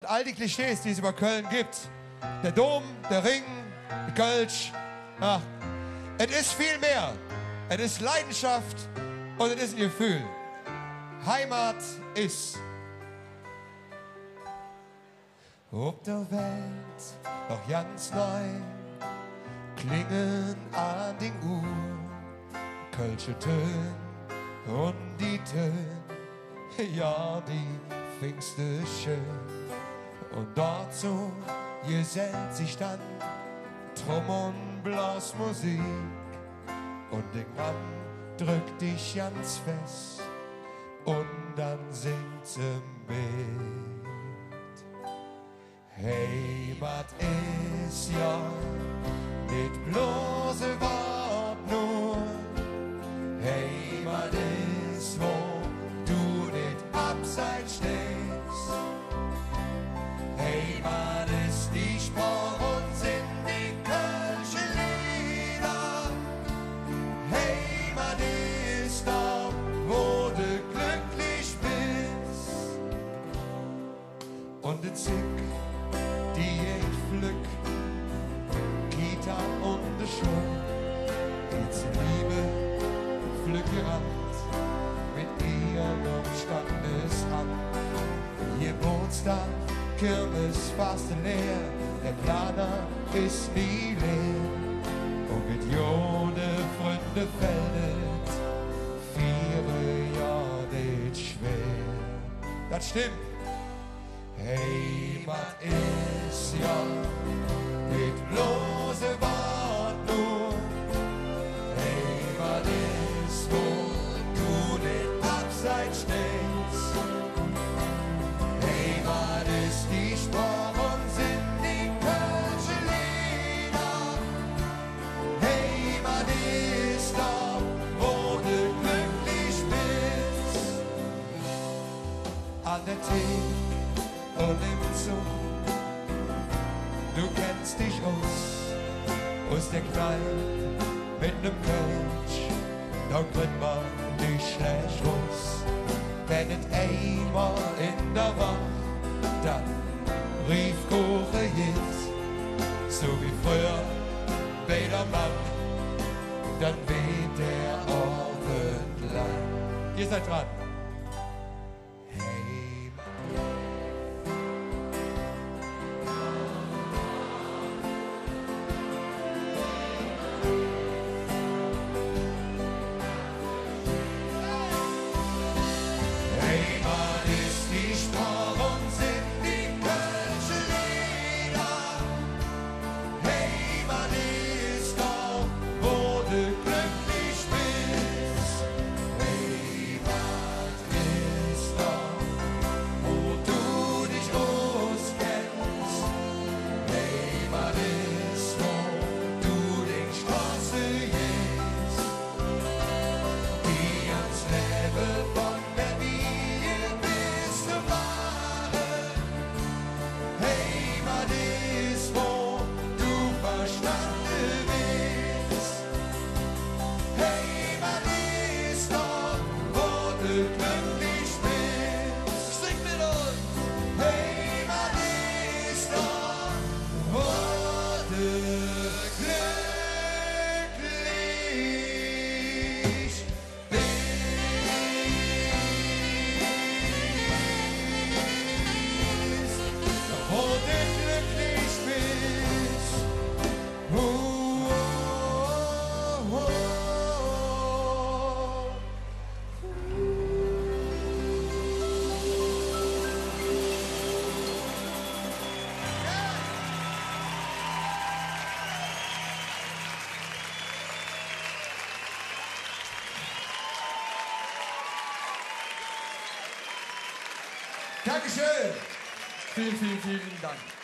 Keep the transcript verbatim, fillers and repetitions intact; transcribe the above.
All die Klischees, die es über Köln gibt. Der Dom, der Ring, die Kölsch. Ach, es ist viel mehr. Es ist Leidenschaft und es ist ein Gefühl. Heimat ist. Ob der Welt noch ganz neu klingen an den Uhren, Kölsche Töne und die Töne, ja, die findest du schön. Und dort so gesellt sich dann Trum- und Blasmusik und der Mann drückt dich ganz fest und dann singt sie mit. Heimat ist ja nicht bloße Wort nur, Heimat ist, wo du nicht abseits stehst. Heimat ist die Sprache und sind die Kölsche Lieder. Heimat ist da, wo du glücklich bist. Und die Zick, die ich pflück, Kita und die Schule, die zur Liebe pflück Rand mit ihrem Standesamt. Geburtstag, Kirmes fast leer, der Planer ist nie leer. Und mit Jode Freunde fällt vier Jahre nicht schwer. Das stimmt. Heimat ist ja nicht bloße Wort nur. Heimat ist, wo du nicht abseits stehst. Heimat ist die Sprache und sind die Kölsche Lieder. Heimat ist da, wo du glücklich bist. An der Theke und im Zug, du kennst dich aus, aus der Kneipe mit nem Kölsch, da kriegt man dich schlecht raus. Wenn es einmal in der Woche, dann rief Kuche jetzt, so wie früher bei der Bank, dann weht der Abend lang. Ihr seid dran. Dankeschön. Vielen, vielen, vielen Dank.